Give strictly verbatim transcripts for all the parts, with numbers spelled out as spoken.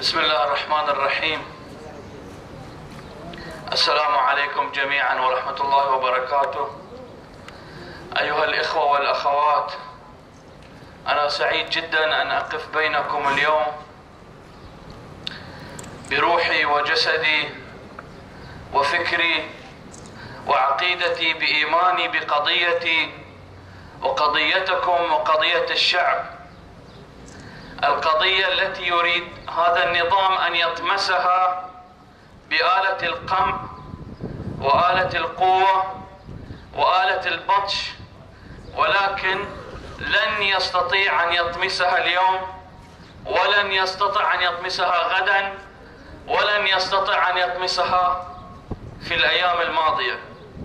بسم الله الرحمن الرحيم. السلام عليكم جميعا ورحمة الله وبركاته. أيها الإخوة والأخوات، أنا سعيد جدا أن أقف بينكم اليوم بروحي وجسدي وفكري وعقيدتي بإيماني بقضيتي وقضيتكم وقضية الشعب، القضية التي يريد هذا النظام أن يطمسها بآلة القمع وآلة القوة وآلة البطش، ولكن لن يستطيع أن يطمسها اليوم، ولن يستطيع أن يطمسها غدا، ولن يستطيع أن يطمسها في الأيام الماضية.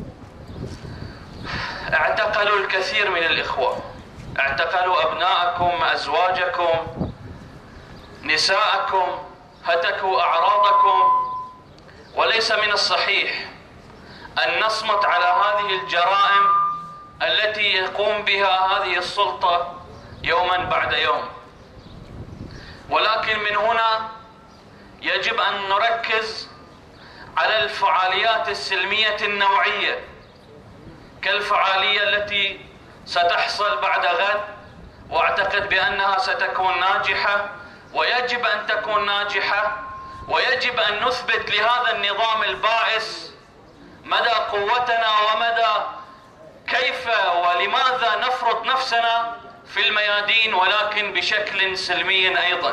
اعتقلوا الكثير من الإخوة، اعتقلوا أبناءكم، أزواجكم، نساءكم، هتكوا أعراضكم، وليس من الصحيح أن نصمت على هذه الجرائم التي يقوم بها هذه السلطة يوما بعد يوم. ولكن من هنا يجب أن نركز على الفعاليات السلمية النوعية، كالفعالية التي ستحصل بعد غد، واعتقد بأنها ستكون ناجحة، ويجب أن تكون ناجحة، ويجب أن نثبت لهذا النظام البائس مدى قوتنا ومدى كيف ولماذا نفرض نفسنا في الميادين، ولكن بشكل سلمي أيضا.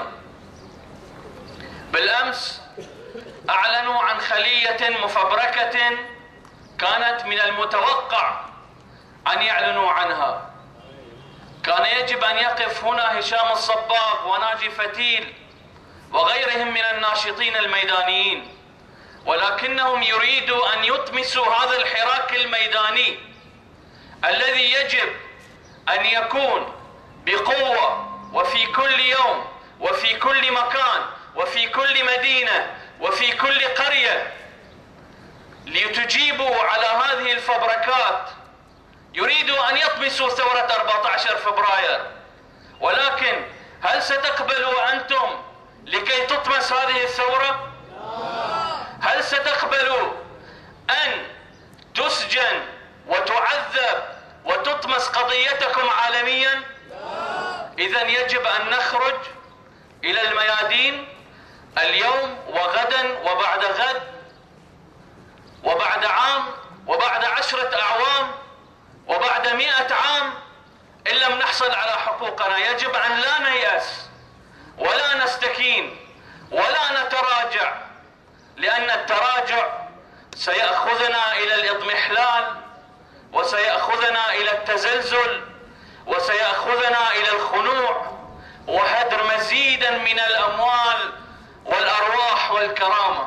بالأمس أعلنوا عن خلية مفبركة كانت من المتوقع أن يعلنوا عنها. كان يجب أن يقف هنا هشام الصباغ وناجي فتيل وغيرهم من الناشطين الميدانيين، ولكنهم يريدوا أن يطمسوا هذا الحراك الميداني الذي يجب أن يكون بقوة وفي كل يوم وفي كل مكان وفي كل مدينة وفي كل قرية لتجيبوا على هذه الفبركات. يريدوا أن يطمسوا ثورة أربعة عشر فبراير، ولكن هل ستقبلوا أنتم لكي تطمس هذه الثورة؟ هل ستقبلوا أن تسجن وتعذب وتطمس قضيتكم عالميا؟ إذن يجب أن نخرج إلى الميادين اليوم وغدا وبعد غد وبعد عام وبعد عشرة أعوام وبعد مئة عام إن لم نحصل على حقوقنا. يجب أن لا نيأس ولا نستكين ولا نتراجع، لأن التراجع سيأخذنا إلى الإضمحلال، وسيأخذنا إلى التزلزل، وسيأخذنا إلى الخنوع وهدر مزيدا من الأموال والأرواح والكرامة.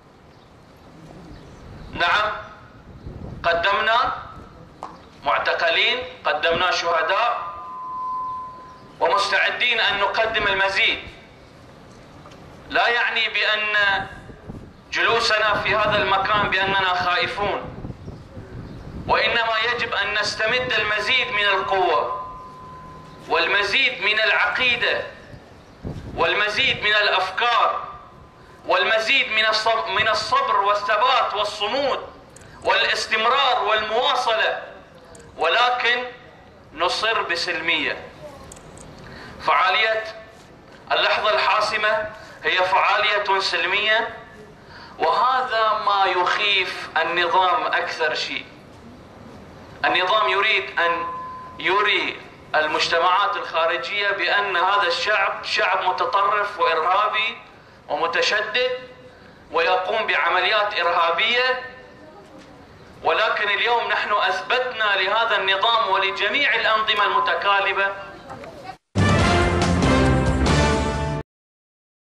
نعم، قدمنا معتقلين، قدمنا شهداء، ومستعدين أن نقدم المزيد. لا يعني بأن جلوسنا في هذا المكان بأننا خائفون، وإنما يجب أن نستمد المزيد من القوة والمزيد من العقيدة والمزيد من الأفكار والمزيد من الصبر والثبات والصمود والاستمرار والمواصلة، ولكن نصر بسلمية. فعالية اللحظة الحاسمة هي فعالية سلمية، وهذا ما يخيف النظام أكثر شيء. النظام يريد أن يري المجتمعات الخارجية بأن هذا الشعب شعب متطرف وإرهابي ومتشدد ويقوم بعمليات إرهابية، ولكن اليوم نحن أثبتنا لهذا النظام ولجميع الأنظمة المتكالبة